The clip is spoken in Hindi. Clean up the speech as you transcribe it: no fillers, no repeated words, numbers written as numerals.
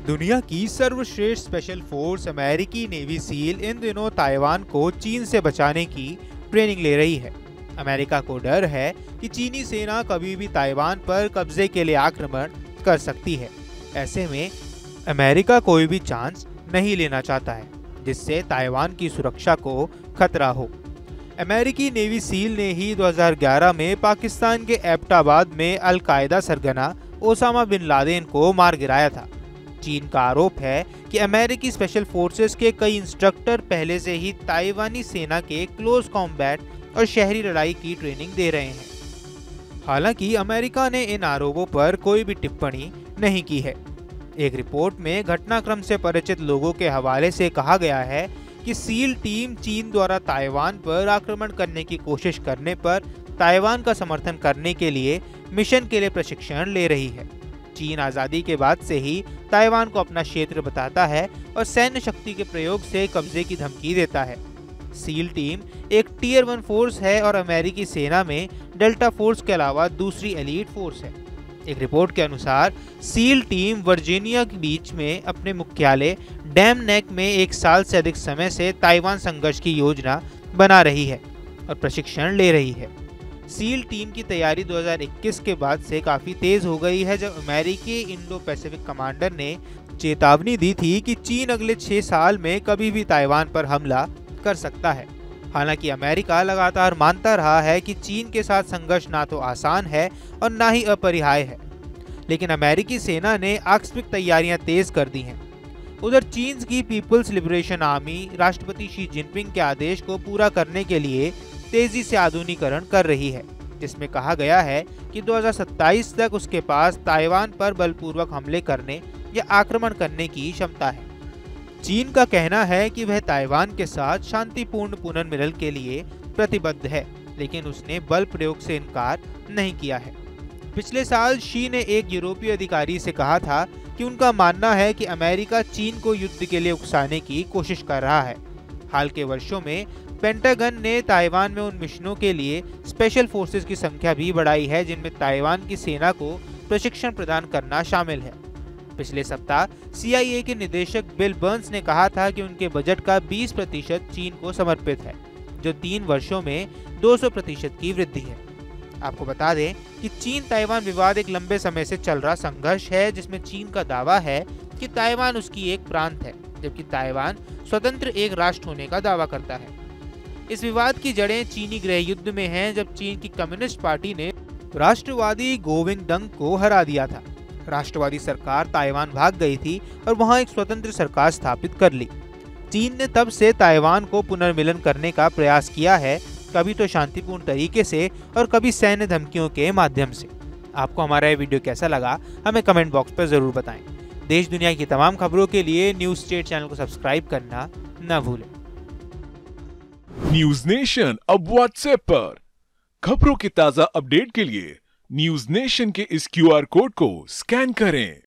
दुनिया की सर्वश्रेष्ठ स्पेशल फोर्स अमेरिकी नेवी सील इन दिनों ताइवान को चीन से बचाने की ट्रेनिंग ले रही है। अमेरिका को डर है कि चीनी सेना कभी भी ताइवान पर कब्जे के लिए आक्रमण कर सकती है। ऐसे में अमेरिका कोई भी चांस नहीं लेना चाहता है जिससे ताइवान की सुरक्षा को खतरा हो। अमेरिकी नेवी सील ने ही 2011 में पाकिस्तान के एबटाबाद में अल-कायदा सरगना ओसामा बिन लादेन को मार गिराया था। चीन का आरोप है कि अमेरिकी स्पेशल फोर्सेस के कई इंस्ट्रक्टर पहले से ही ताइवानी सेना के क्लोज कॉम्बैट और शहरी लड़ाई की ट्रेनिंग दे रहे हैं। हालांकि अमेरिका ने इन आरोपों पर कोई भी टिप्पणी नहीं की है। एक रिपोर्ट में घटनाक्रम से परिचित लोगों के हवाले से कहा गया है कि सील टीम चीन द्वारा ताइवान पर आक्रमण करने की कोशिश करने पर ताइवान का समर्थन करने के लिए मिशन के लिए प्रशिक्षण ले रही है। चीन आज़ादी के बाद से ही ताइवान को अपना क्षेत्र बताता है और सैन्य शक्ति के प्रयोग से कब्जे की धमकी देता है। सील टीम एक टियर 1 फोर्स है और अमेरिकी सेना में डेल्टा फोर्स के अलावा दूसरी एलीट फोर्स है। एक रिपोर्ट के अनुसार सील टीम वर्जीनिया के बीच में अपने मुख्यालय डैम नेक में 1 साल से अधिक समय से ताइवान संघर्ष की योजना बना रही है और प्रशिक्षण ले रही है। सील टीम की तैयारी 2021 के बाद से काफ़ी तेज़ हो गई है, जब अमेरिकी इंडो पैसिफिक कमांडर ने चेतावनी दी थी कि चीन अगले 6 साल में कभी भी ताइवान पर हमला कर सकता है। हालांकि अमेरिका लगातार मानता रहा है कि चीन के साथ संघर्ष ना तो आसान है और ना ही अपरिहार्य है, लेकिन अमेरिकी सेना ने आकस्मिक तैयारियां तेज कर दी हैं। उधर चीन की पीपल्स लिबरेशन आर्मी राष्ट्रपति शी जिनपिंग के आदेश को पूरा करने के लिए तेजी से आधुनिकीकरण कर रही है, जिसमें कहा गया है कि 2027 तक उसके पास ताइवान पर बलपूर्वक हमले करने या आक्रमण करने की क्षमता है। चीन का कहना है कि वह ताइवान के साथ शांतिपूर्ण पुनर्मिलन के लिए प्रतिबद्ध है, लेकिन उसने बल प्रयोग से इनकार नहीं किया है। पिछले साल शी ने एक यूरोपीय अधिकारी से कहा था कि उनका मानना है कि अमेरिका चीन को युद्ध के लिए उकसाने की कोशिश कर रहा है। हाल के वर्षों में पेंटागन ने ताइवान में उन मिशनों के लिए स्पेशल फोर्सेस की संख्या भी बढ़ाई है जिनमें ताइवान की सेना को प्रशिक्षण प्रदान करना शामिल है। पिछले सप्ताह CIA के निदेशक बिल बर्न्स ने कहा था कि उनके बजट का 20% चीन को समर्पित है, जो 3 वर्षों में 200% की वृद्धि है। आपको बता दें कि चीन ताइवान विवाद एक लंबे समय से चल रहा संघर्ष है, जिसमें चीन का दावा है कि ताइवान उसकी एक प्रांत है, जबकि ताइवान स्वतंत्र एक राष्ट्र होने का दावा करता है। इस विवाद की जड़ें चीनी गृह युद्ध में हैं, जब चीन की कम्युनिस्ट पार्टी ने राष्ट्रवादी गोविंदडंग को हरा दिया था। राष्ट्रवादी सरकार ताइवान भाग गई थी और वहां एक स्वतंत्र सरकार स्थापित कर ली। चीन ने तब से ताइवान को पुनर्मिलन करने का प्रयास किया है, कभी तो शांतिपूर्ण तरीके से और कभी सैन्य धमकियों के माध्यम से। आपको हमारा ये वीडियो कैसा लगा हमें कमेंट बॉक्स पर जरूर बताएं। देश दुनिया की तमाम खबरों के लिए न्यूज स्टेट चैनल को सब्सक्राइब करना न भूलें। न्यूज नेशन अब व्हाट्सएप पर खबरों के ताजा अपडेट के लिए न्यूज नेशन के इस QR कोड को स्कैन करें।